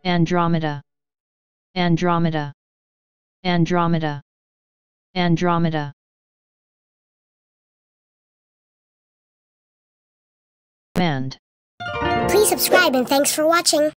Andromeda, Andromeda, Andromeda, Andromeda. Please subscribe and thanks for watching.